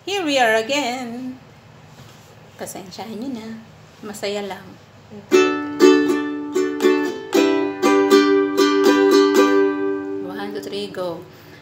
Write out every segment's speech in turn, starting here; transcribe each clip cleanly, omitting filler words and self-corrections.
Here we are again. Pasensyahan nyo na. Masaya lang. 1, 2, 3, go.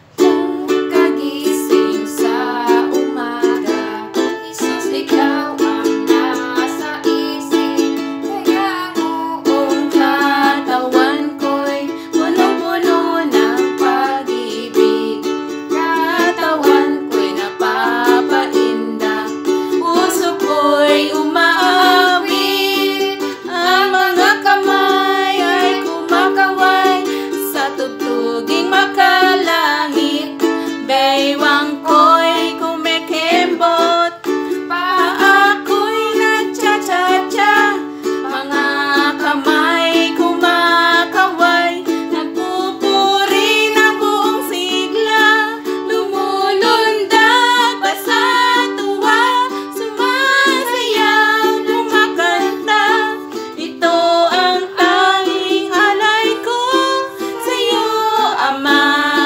Kagising sa umaga, Isus, ikaw ang nasa isip. Kaya buong katawan ko'y punong-puno ng pag-ibig. Katawan ko'y napapainda, puso ko'y umaawit. Ang mga kamay ay kumakaway sa tugtuging makalangit. Baywang ko'y kumikembot, paa ko'y nagcha-cha-cha. Mga kamay kumakaway, nagpupuri ng buong sigla. Lumulundag pa sa tuwa, sumasayaw, kumakanta. Ito ang tanging alay ko sa'yo, Ama.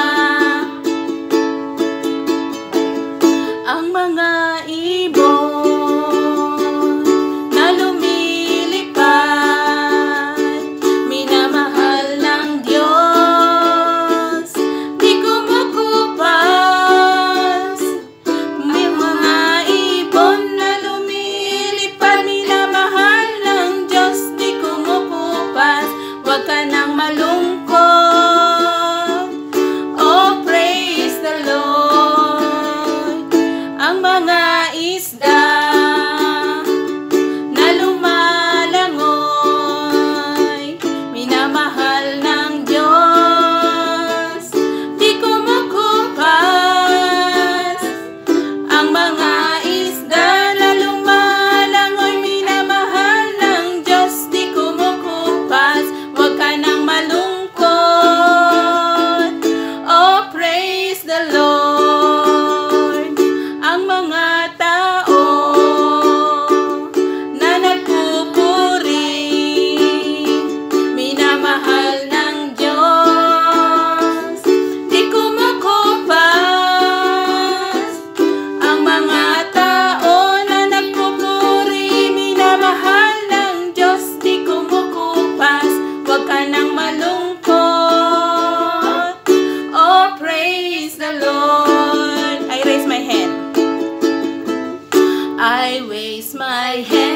Ang mga ibon na lumilipad, minamahal ng Diyos, di kumukupas. May mga ibon na lumilipad, minamahal ng Diyos, di kumukupas. Huwag ka nang malungkot, oh praise the Lord. Ang mga isda na lumalangoy, minamahal ng Diyos, di kumukupas. Ang mga isda na lumalangoy, minamahal ng Diyos, di kumukupas. Huwag ka nang malungkot, oh praise the Lord. Ang mga tao na nagpupuri, minamahal ng Diyos, di kumukupas. Ang mga tao na nagpupuri, minamahal ng Diyos, di kumukupas. Huwag ka nang malungkot, oh praise the Lord. I raise my hand. I raise my hand.